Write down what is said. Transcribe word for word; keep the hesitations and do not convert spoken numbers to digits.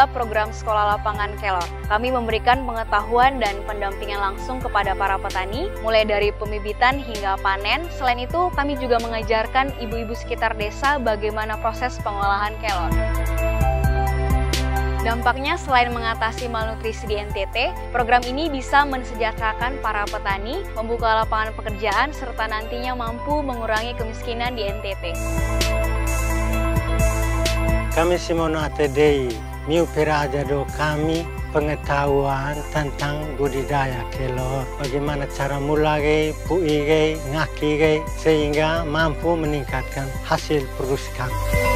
adalah program Sekolah Lapangan Kelor. Kami memberikan pengetahuan dan pendampingan langsung kepada para petani, mulai dari pembibitan hingga panen. Selain itu, kami juga mengajarkan ibu-ibu sekitar desa bagaimana proses pengolahan kelor. Dampaknya selain mengatasi malnutrisi di N T T, program ini bisa mensejahterakan para petani, membuka lapangan pekerjaan, serta nantinya mampu mengurangi kemiskinan di N T T. Kami Simono A T D I miupirajado kami pengetahuan tentang budidaya kelor, bagaimana cara mulai, puige, ngaki, sehingga mampu meningkatkan hasil produksi kami.